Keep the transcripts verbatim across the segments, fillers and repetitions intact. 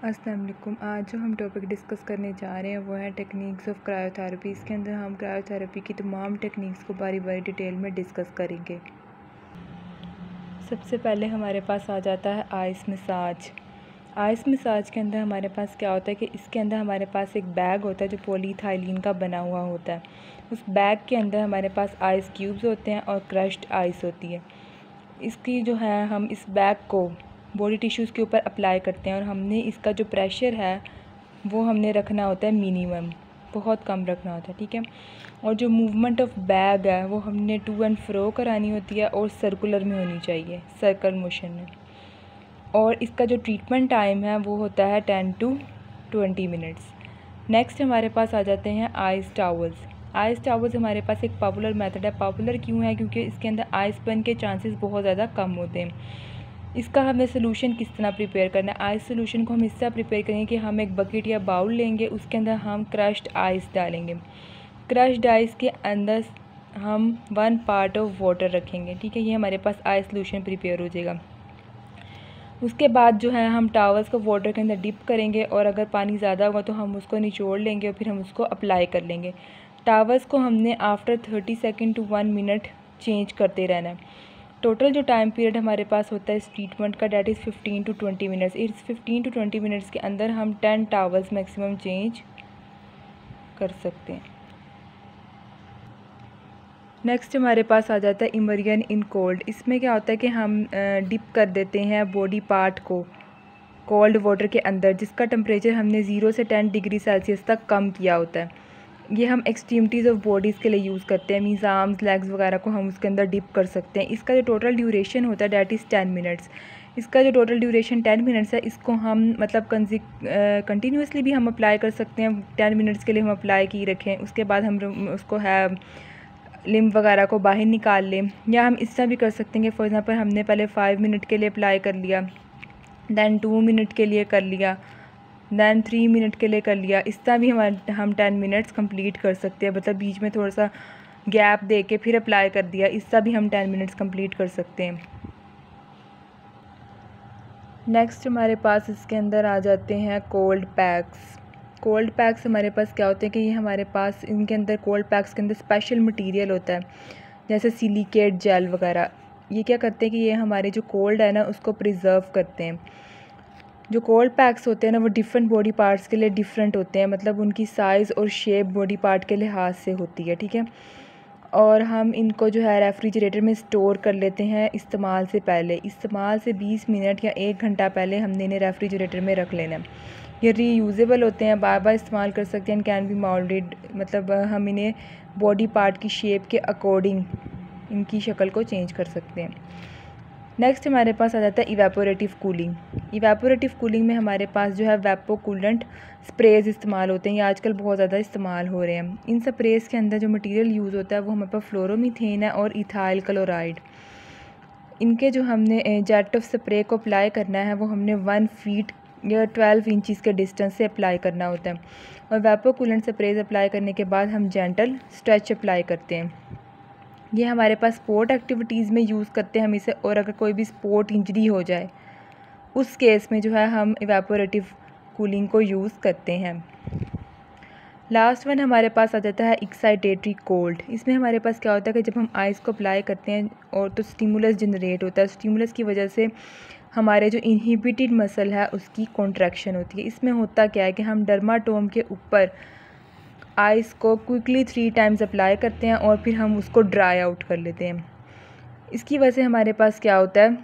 अस्सलाम वालेकुम। आज जो हम टॉपिक डिस्कस करने जा रहे हैं वो है टेक्निक्स ऑफ क्रायोथेरेपी। इसके अंदर हम क्रायोथेरेपी की तमाम टेक्निक्स को बारी बारी डिटेल में डिस्कस करेंगे। सबसे पहले हमारे पास आ जाता है आइस मसाज। आइस मसाज के अंदर हमारे पास क्या होता है कि इसके अंदर हमारे पास एक बैग होता है जो पॉलीथाइलीन का बना हुआ होता है। उस बैग के अंदर हमारे पास आइस क्यूब्स होते हैं और क्रश्ड आइस होती है। इसकी जो है हम इस बैग को बॉडी टिश्यूज़ के ऊपर अप्लाई करते हैं और हमने इसका जो प्रेशर है वो हमने रखना होता है मिनिमम, बहुत कम रखना होता है, ठीक है। और जो मूवमेंट ऑफ बैग है वो हमने टू एंड फ्रो करानी होती है और सर्कुलर में होनी चाहिए, सर्कल मोशन में। और इसका जो ट्रीटमेंट टाइम है वो होता है ten to twenty minutes. Next हमारे पास आ जाते हैं आइस टावल्स। आइस टावल्स हमारे पास एक पॉपुलर मेथड है। पॉपुलर क्यों है? क्योंकि इसके अंदर आइस बर्न के चांसेस बहुत ज़्यादा कम होते हैं। इसका हमें सोल्यूशन किस तरह प्रिपेयर करना है? आइस सोल्यूशन को हम इस तरह प्रिपेयर करेंगे कि हम एक बकेट या बाउल लेंगे, उसके अंदर हम क्रश्ड आइस डालेंगे। क्रश्ड आइस के अंदर हम वन पार्ट ऑफ वाटर रखेंगे, ठीक है। ये हमारे पास आइस सोल्यूशन प्रिपेयर हो जाएगा। उसके बाद जो है हम टावल्स को वाटर के अंदर डिप करेंगे और अगर पानी ज़्यादा होगा तो हम उसको निचोड़ लेंगे और फिर हम उसको अप्लाई कर लेंगे। टावल्स को हमने after thirty second to one minute change करते रहना है। टोटल जो टाइम पीरियड हमारे पास होता है इस ट्रीटमेंट का date is fifteen to twenty minutes. इस फिफ्टीन टू ट्वेंटी मिनट्स के अंदर हम टेन टावल्स मैक्सिमम चेंज कर सकते हैं। नेक्स्ट हमारे पास आ जाता है इमर्जन इन कोल्ड। इसमें क्या होता है कि हम डिप कर देते हैं बॉडी पार्ट को कोल्ड वाटर के अंदर, जिसका टेम्परेचर हमने ज़ीरो से टेन डिग्री सेल्सियस तक कम किया होता है। ये हम एक्सट्रीमिटीज़ ऑफ बॉडीज़ के लिए यूज़ करते हैं। मीन्स आर्म्स, लेग्स वगैरह को हम उसके अंदर डिप कर सकते हैं। इसका जो टोटल ड्यूरेशन होता है डैट इज़ टेन मिनट्स। इसका जो टोटल ड्यूरेशन टेन मिनट्स है इसको हम मतलब कंटिन्यूसली भी हम अप्लाई कर सकते हैं। टेन मिनट्स के लिए हम अप्लाई की रखें, उसके बाद हम उसको है लिम्ब वगैरह को बाहर निकाल लें। या हम इस तरह भी कर सकते हैं कि फॉर एग्जांपल हमने पहले फाइव मिनट के लिए अप्लाई कर लिया, दैन टू मिनट के लिए कर लिया, दैन थ्री मिनट के लिए कर लिया। इस तरह भी हम हम टेन मिनट्स कंप्लीट कर सकते हैं। मतलब बीच में थोड़ा सा गैप दे के फिर अप्लाई कर दिया, इस तरह भी हम टेन मिनट्स कंप्लीट कर सकते हैं। नेक्स्ट हमारे पास इसके अंदर आ जाते हैं कोल्ड पैक्स। कोल्ड पैक्स हमारे पास क्या होते हैं कि ये हमारे पास इनके अंदर कोल्ड पैक्स के अंदर स्पेशल मटेरियल होता है, जैसे सिलिकेट जेल वगैरह। ये क्या करते हैं कि ये हमारे जो कोल्ड है ना उसको प्रिजर्व करते हैं। जो कोल्ड पैक्स होते हैं ना वो डिफरेंट बॉडी पार्ट्स के लिए डिफरेंट होते हैं, मतलब उनकी साइज़ और शेप बॉडी पार्ट के लिहाज से होती है, ठीक है। और हम इनको जो है रेफ्रिजरेटर में स्टोर कर लेते हैं इस्तेमाल से पहले। इस्तेमाल से बीस मिनट या एक घंटा पहले हमने इन्हें रेफ्रिजरेटर में रख लेना है। ये रीयूजेबल होते हैं, बार बार इस्तेमाल कर सकते हैं। कैन बी मोल्डेड, मतलब हम इन्हें बॉडी पार्ट की शेप के अकॉर्डिंग इनकी शक्ल को चेंज कर सकते हैं। नेक्स्ट हमारे पास आ जाता है इवेपोरेटिव कूलिंग। इवेपोरेटिव कूलिंग में हमारे पास जो है वेपो कूलेंट स्प्रेज इस्तेमाल होते हैं। ये आजकल बहुत ज़्यादा इस्तेमाल हो रहे हैं। इन स्प्रेज के अंदर जो मटेरियल यूज़ होता है वो हमारे पास फ्लोरोमीथेन है और इथाइल क्लोराइड। इनके जो हमने जेट ऑफ स्प्रे को अप्लाई करना है वो हमने वन फीट या ट्वेल्व इंचज़ के डिस्टेंस से अप्लाई करना होता है। और वेपो कूलेंट स्प्रेज अप्लाई करने के बाद हम जेंटल स्ट्रेच अप्लाई करते हैं। ये हमारे पास स्पोर्ट एक्टिविटीज़ में यूज़ करते हैं हम इसे। और अगर कोई भी स्पोर्ट इंजरी हो जाए उस केस में जो है हम इवेपोरेटिव कूलिंग को यूज़ करते हैं। लास्ट वन हमारे पास आ जाता है एक्साइटेटरी कोल्ड। इसमें हमारे पास क्या होता है कि जब हम आइस को अप्लाई करते हैं और तो स्टिमुलस जनरेट होता है। स्टिमुलस की वजह से हमारे जो इनहिबिटेड मसल है उसकी कॉन्ट्रैक्शन होती है। इसमें होता क्या है कि हम डर्माटोम के ऊपर आइस को क्विकली थ्री टाइम्स अप्लाई करते हैं और फिर हम उसको ड्राई आउट कर लेते हैं। इसकी वजह से हमारे पास क्या होता है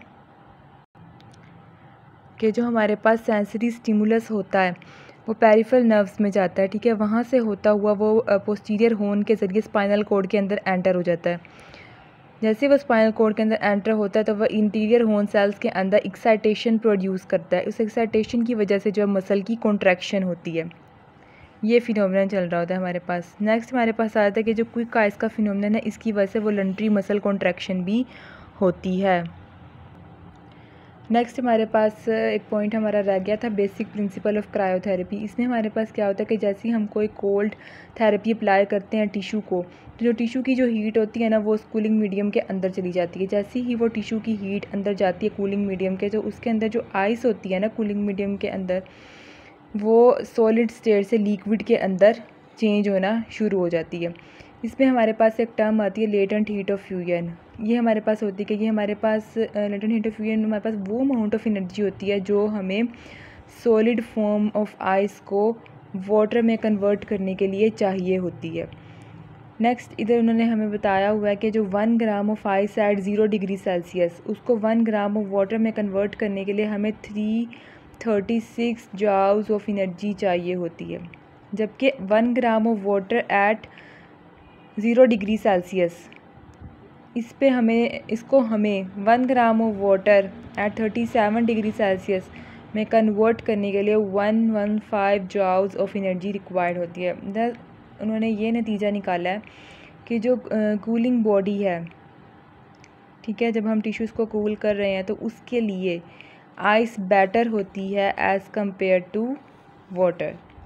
कि जो हमारे पास सेंसरी स्टिमुलस होता है वो पेरिफेरल नर्व्स में जाता है, ठीक है। वहाँ से होता हुआ वो पोस्टीरियर होर्न के ज़रिए स्पाइनल कॉर्ड के अंदर एंटर हो जाता है। जैसे वो स्पाइनल कॉर्ड के अंदर एंटर होता है तो वह इंटीरियर होर्न सेल्स के अंदर एक्साइटेशन प्रोड्यूस करता है। उस एक्साइटेशन की वजह से जो मसल की कॉन्ट्रैक्शन होती है, ये फिनोमेनन चल रहा होता है हमारे पास। नेक्स्ट हमारे पास आ जाता है कि जो क्विक आइस का फिनोमेनन है इसकी वजह से वॉलंटरी मसल कॉन्ट्रैक्शन भी होती है। नेक्स्ट हमारे पास एक पॉइंट हमारा रह गया था बेसिक प्रिंसिपल ऑफ क्रायोथेरेपी। इसमें हमारे पास क्या होता है कि जैसे ही हम कोई कोल्ड थेरेपी अप्लाई करते हैं टिशू को, तो जो टिशू की जो हीट होती है ना वो उस कूलिंग मीडियम के अंदर चली जाती है। जैसे ही वो टिशू की हीट अंदर जाती है कूलिंग मीडियम के, तो उसके अंदर जो आइस होती है ना कूलिंग मीडियम के अंदर, वो सॉलिड स्टेट से लिक्विड के अंदर चेंज होना शुरू हो जाती है। इसमें हमारे पास एक टर्म आती है लेटेंट हीट ऑफ फ्यूजन। ये हमारे पास होती है कि ये हमारे पास लेटेंट हीट ऑफ फ्यूजन हमारे पास वो अमाउंट ऑफ एनर्जी होती है जो हमें सॉलिड फॉर्म ऑफ आइस को वाटर में कन्वर्ट करने के लिए चाहिए होती है। नेक्स्ट इधर उन्होंने हमें बताया हुआ है कि जो one gram of ice at zero degree Celsius उसको वन ग्राम ऑफ वाटर में कन्वर्ट करने के लिए हमें three thirty six joules of energy चाहिए होती है, जबकि one gram of water at zero degree Celsius इस पे हमें इसको हमें one gram of water at thirty seven degree Celsius में कन्वर्ट करने के लिए one one five joules of energy required होती है। दस उन्होंने ये नतीजा निकाला है कि जो कूलिंग बॉडी है, ठीक है, जब हम टिश्यूज़ को कूल कर रहे हैं तो उसके लिए आइस बेटर होती है एज़ कंपेयर टू वाटर।